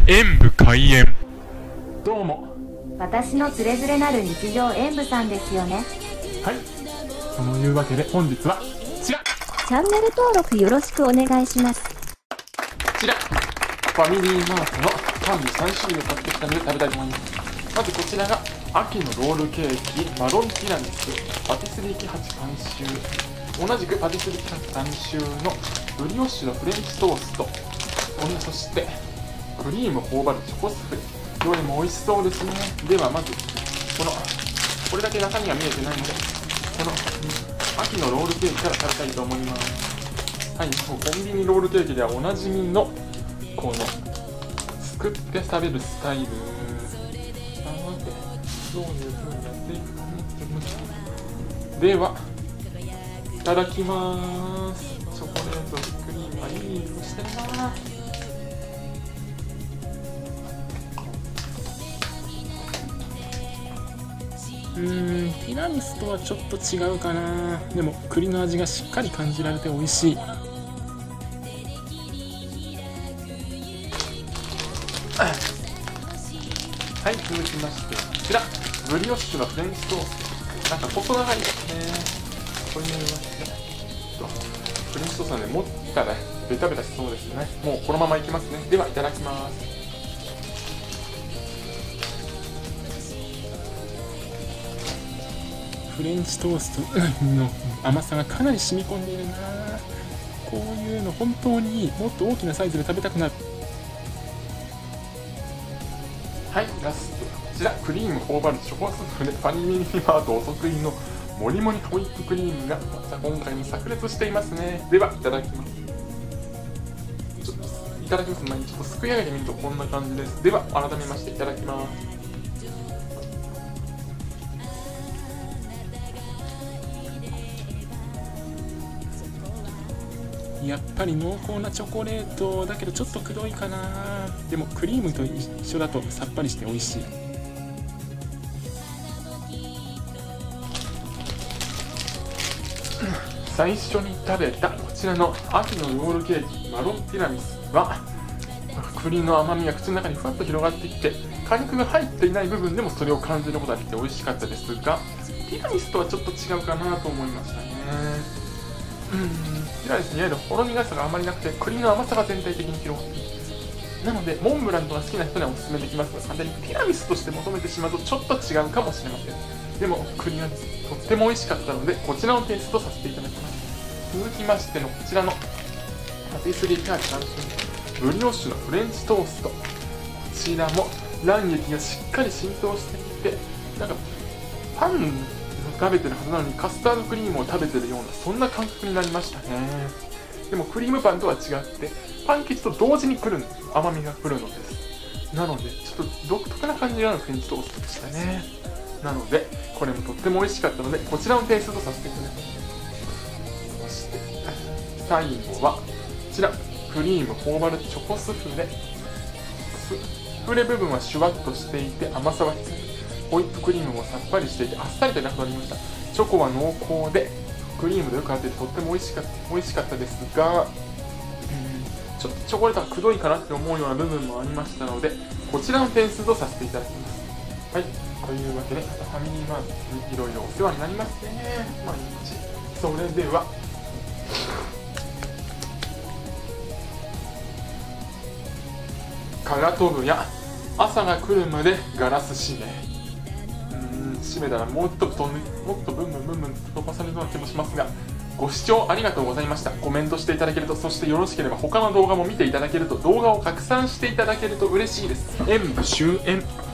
演武開演。どうも。 私のつれづれなる日常演武さんですよね。 はい。そのいうわけで本日はこちら。 チャンネル登録よろしくお願いします。こちら。ファミリーマートのパンに3種類を買ってきたので食べたいと思います。まずこちらが秋のロールケーキマロンティラミスパティスリーキ8監修。同じくパティスリーキ8監修のブリオッシュのフレンチトースト。そしてクリーム頬張るチョコスフレ。どれも美味しそうですね。ではまずこれだけ中身が見えてないので、この秋のロールケーキから食べたいと思います。はい、コンビニロールケーキではおなじみのこのすくって食べるスタイル。どういう風にやっていくかね。ではいただきます。チョコレートクリームはいい色してるな。ティラミスとはちょっと違うかな。でも栗の味がしっかり感じられて美味しい。はい、続きましてこちらブリオッシュのフレンチトースト。なんか細長いですね。これによりましてフレンチトーストなんで持ったらベタベタしそうですね。もうこのままいきますね。ではいただきます。フレンチトーストの甘さがかなり染み込んでいるな。こういうの本当にもっと大きなサイズで食べたくなる。はい、ラストこちらクリーム頬張るチョコスフレ。ファミリーマートお得意のもりもりホイップクリームがまた今回も炸裂していますね。ではいただきます。いただきます前にちょっとすくい上げてみるとこんな感じです。では改めましていただきます。やっぱり濃厚なチョコレートだけどちょっとくどいかな。でもクリームと一緒だとさっぱりして美味しい。最初に食べたこちらの秋のロールケーキマロンティラミスは栗の甘みが口の中にふわっと広がってきて、果肉が入っていない部分でもそれを感じることができて美味しかったですが、ティラミスとはちょっと違うかなと思いましたね。ティラミスにいわゆるほろ苦さがあまりなくて栗の甘さが全体的に広がっている。なのでモンブランとか好きな人にはおすすめできますが、簡単にティラミスとして求めてしまうとちょっと違うかもしれません。でも栗がとっても美味しかったのでこちらのテイストさせていただきます。続きましてのこちらのパティスリーキャーチ監修ブリオッシュのフレンチトースト。こちらも卵液がしっかり浸透していて、なんかパン食べてるはずなのにカスタードクリームを食べてるようなそんな感覚になりましたね。でもクリームパンとは違ってパン生地と同時に来る甘みが来るのです。なのでちょっと独特な感じのあるフレンチトーストでしたね。なのでこれもとっても美味しかったのでこちらのテイストとさせていただきます。そして最後はこちらクリーム頬張るチョコスフレ。スフレ部分はシュワッとしていて甘さはきつい。ホイップクリームもさっぱりしていてあっさりとなくなりました。チョコは濃厚でクリームでよく合っててとっても美味しかったですが、ちょっとチョコレートがくどいかなって思うような部分もありましたのでこちらの点数とさせていただきます。はい、というわけでファミリーマートにいろいろお世話になりますね、毎日。それではかがとぶや朝が来るまでガラス閉め。閉めたらもっとブンブン飛ばされるような気もしますが、ご視聴ありがとうございました。コメントしていただけると、そしてよろしければ他の動画も見ていただけると、動画を拡散していただけると嬉しいです。演武終演。